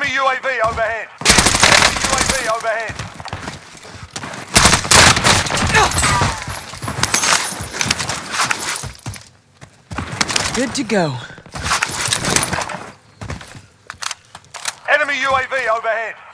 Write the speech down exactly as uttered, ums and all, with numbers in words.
Enemy U A V overhead. Enemy U A V overhead. Good to go. Enemy U A V overhead.